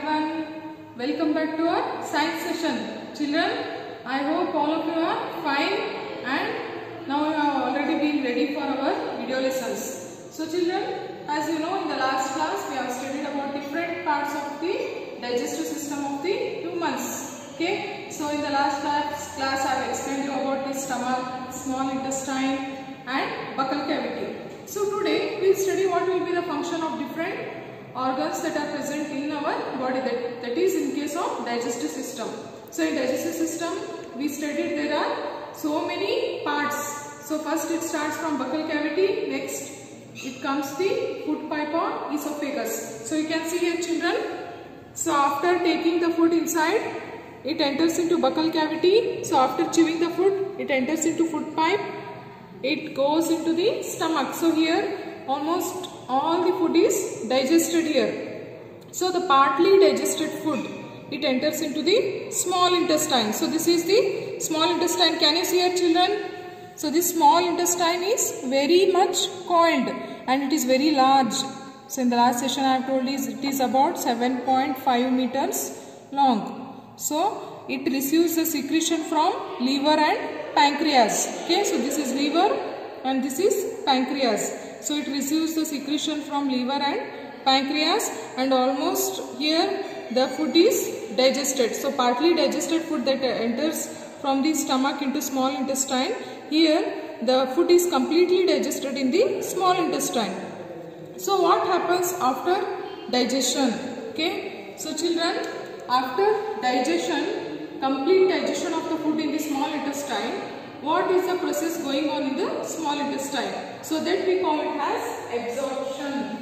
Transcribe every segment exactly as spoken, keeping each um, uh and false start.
everyone, welcome back to our science session. Children, I hope all of you are fine and now you have already been ready for our video lessons. So children, as you know, in the last class we have studied about different parts of the digestive system of the humans. Okay, so in the last class, class I have explained you about the stomach, small intestine and buccal cavity. So today we will study what will be the function of different organs that are present in our body, that, that is in case of digestive system. So in digestive system we studied there are so many parts. So first it starts from buccal cavity, next it comes the food pipe or esophagus. So you can see here children, so after taking the food inside it enters into buccal cavity. So after chewing the food it enters into food pipe, it goes into the stomach. So here almost all the food is digested here. So the partly digested food, it enters into the small intestine. So this is the small intestine. Can you see here children? So this small intestine is very much coiled and it is very large. So in the last session I have told you it is about seven point five meters long. So it receives the secretion from liver and pancreas. Okay, so this is liver and this is pancreas. So it receives the secretion from liver and pancreas, and almost here the food is digested. So partly digested food that enters from the stomach into small intestine, here the food is completely digested in the small intestine. So what happens after digestion? Okay, so children, after digestion, complete digestion of the food in the small intestine, what is the process going on in the small intestine? So that we call it as absorption.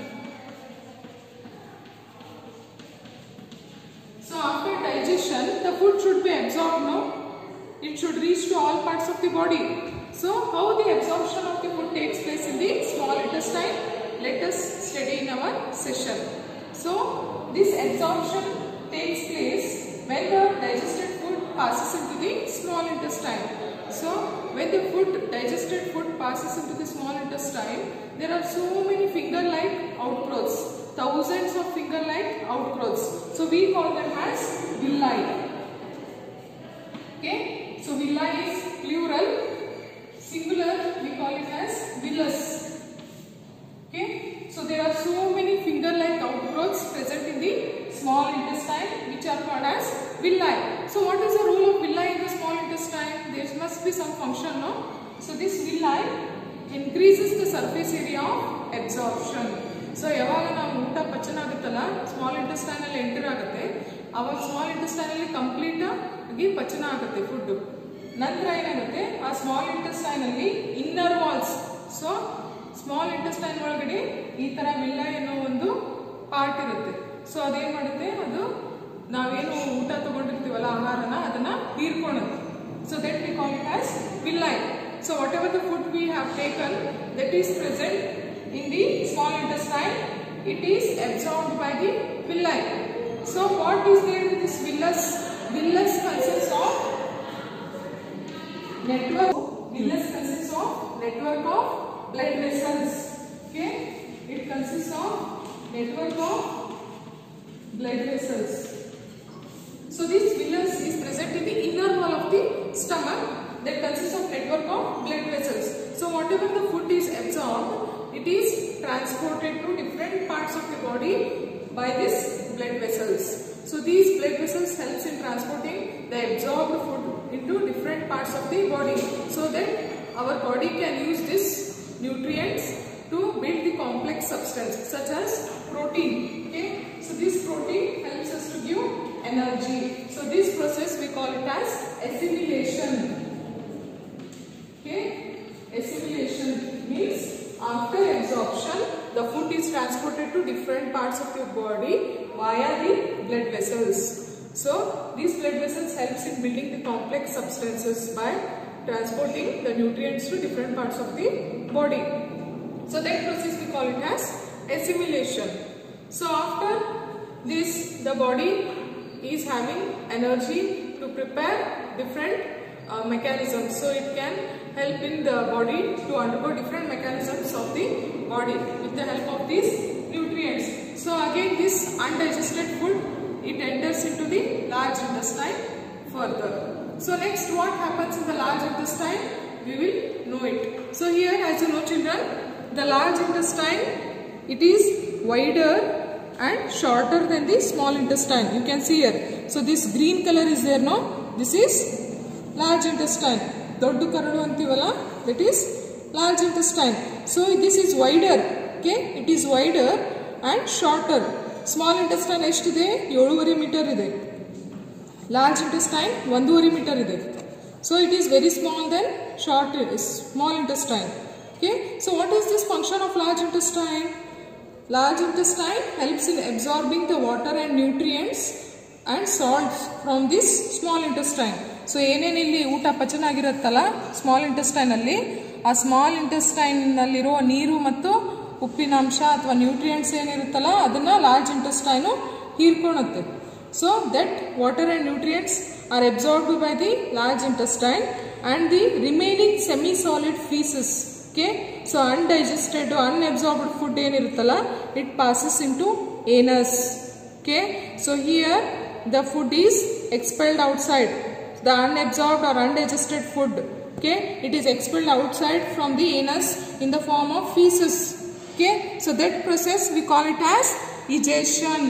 So after digestion, the food should be absorbed, no? It should reach to all parts of the body. So how the absorption of the food takes place in the small intestine? Let us study in our session. So this absorption takes place when the digested food passes into the small intestine. So when the food, digested food passes into the small intestine, there are so many finger-like outgrowths, thousands of finger-like outgrowths. So we call them as villi. Okay, so villi is plural, singular we call it as villus. Okay, so there are so many finger-like outgrowths present in the small intestine which are called as villi. So what is the role of villi in the small intestine? There must be some function, no? So this villi increases the surface area of absorption. So yaವಾಗ ನಾವು ಊಟ ಪಚನ ಆಗುತ್ತಲ್ಲ small intestine ಅಲ್ಲಿ enter ಆಗುತ್ತೆ, ಆವಾಗ small intestine ಅಲ್ಲಿ complete ಆಗಿ ಪಚನ ಆಗುತ್ತೆ ಫುಡ್. ನಂತರ ಏನಾಗುತ್ತೆ, ಆ ಸ್ಮಾಲ್ ಇಂಟೆಸ್ಟೈನ್ ಅಲ್ಲಿ inner walls, so small intestine ಒಳಗಡೆ ಈ ತರ ವಿಲ್ಲೈ ಅನ್ನೋ ಒಂದು ಪಾರ್ಟ್ ಇರುತ್ತೆ. ಸೊ ಅದೇನ್ ಮಾಡುತ್ತೆ, ಅದು ನಾವೇನು ಊಟ ತಗೊಂಡಿರ್ತೀವಲ್ಲ ಆಹಾರನ ಅದನ್ನ ಹೀರ್ಕೊಳ್ಳುತ್ತೆ. So that we call it as villi. So whatever the food we have taken that is present in the small intestine, it is absorbed by the villi. So what is there in this villus? Villus consists of network. Villus consists of network of blood vessels. Okay, it consists of network of blood vessels. So this villus is present in the inner wall of the stomach that consists of network of blood vessels. So whatever the food is absorbed, it is transported to different parts of the body by these blood vessels. So these blood vessels helps in transporting the absorbed food into different parts of the body, so that our body can use these nutrients to build the complex substance such as protein. Okay, so this protein helps us to give energy. So this process we call it as assimilation. Okay, assimilation means after absorption the food is transported to different parts of your body via the blood vessels. So these blood vessels helps in building the complex substances by transporting the nutrients to different parts of the body. So that process we call it as assimilation. So after this the body is having energy to prepare different uh, mechanisms. So it can help in the body to undergo different mechanisms of the body with the help of these nutrients. So again this undigested food it enters into the large intestine further. So next, what happens in the large intestine? We will know it. So here, as you know children, the large intestine, it is wider and shorter than the small intestine. You can see here. So this green color is there, no? This is large intestine. Doddu karadu antivala, that is large intestine. So this is wider. Okay, it is wider and shorter. Small intestine ಎಷ್ಟಿದೆ? ಏಳೂವರೆ metre ಇದೆ. Large intestine ಒಂದೂವರೆ metre ಇದೆ. So it is very small than short small intestine. Okay, so what is this function of large intestine? Large intestine helps in absorbing the water and nutrients and salts from this small intestine. So ಏನೇನು ಇಲ್ಲಿ ಊಟ ಪಚನ ಆಗಿರುತ್ತಲ್ಲ small intestine ಅಲ್ಲಿ, ಆ small intestine ನಲ್ಲಿರೋ ನೀರು ಮತ್ತು ಉಪ್ಪಿನಾಂಶ ಅಥವಾ ನ್ಯೂಟ್ರಿಯೆಂಟ್ಸ್ ಏನಿರುತ್ತಲ್ಲ ಅದನ್ನ ಲಾರ್ಜ್ ಇಂಟೆಸ್ಟೈನ್ ಹೀರ್ಕೊಳ್ಳುತ್ತೆ. So that water and nutrients are absorbed by the large intestine and the remaining semi-solid feces. Okay, so undigested or unabsorbed food ಏನಿರುತ್ತಲ್ಲ it passes into anus. Okay, so here the food is expelled outside. The unabsorbed or undigested food, okay, it is expelled outside from the anus in the form of feces. Okay, so that process we call it as egestion.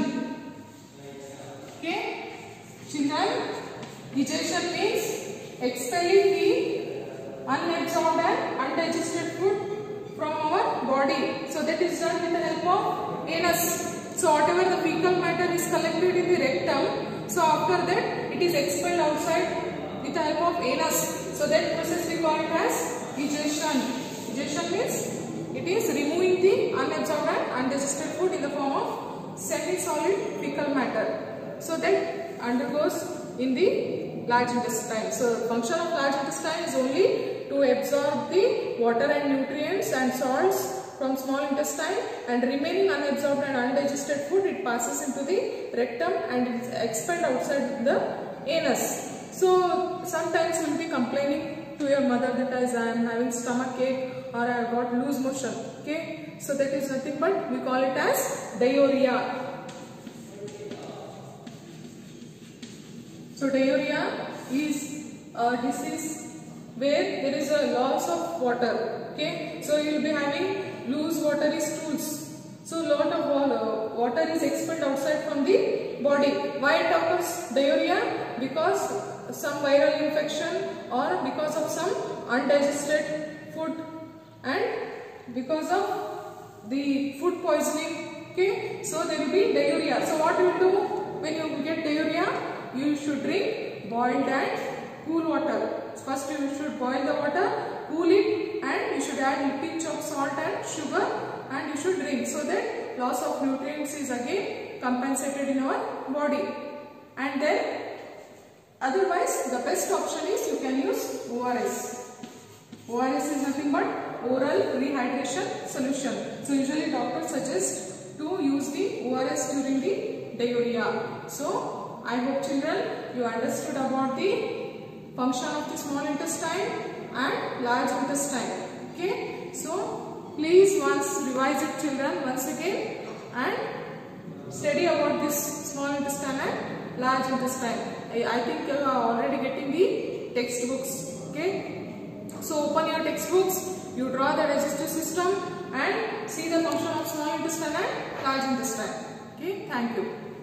Okay, children, egestion means expelling the unabsorbed and undigested food from our body. So that is done with the help of anus. So whatever the fecal matter is collected in the rectum, so after that it is expelled outside with the help of anus. So that process we call it as egestion. Egestion means it is removing the unabsorbed and undigested food in the form of semi-solid fecal matter. So that undergoes in the large intestine. So function of large intestine is only to absorb the water and nutrients and salts from small intestine, and remaining unabsorbed and undigested food it passes into the rectum and it is expelled outside the anus. So sometimes you will be complaining to your mother that as I am having stomach ache or I have got loose motion. Okay, so that is nothing but we call it as diarrhea. So diarrhea is a disease where there is a loss of water. Okay, so you will be having loose watery stools. So lot of water is expelled outside from the body. Why it occurs diarrhea? Because some viral infection or because of some undigested food and because of the food poisoning. Okay, so there will be diarrhea. So what you will do when you get diarrhea? You should drink boiled and cool water. First you should boil the water, cool it, and you should add a pinch of salt and sugar and you should drink, so that loss of nutrients is again compensated in our body. And then otherwise the best option is you can use O R S. O R S is nothing but oral rehydration solution. So usually doctors suggest to use the O R S during the diarrhea. So I hope children you understood about the function of the small intestine and large intestine. Okay, so please once revise it children once again and study about this small intestine and large intestine. I, I think you are already getting the textbooks. Okay, so open your textbooks, you draw the digestive system and see the function of small intestine and large intestine. Okay, thank you.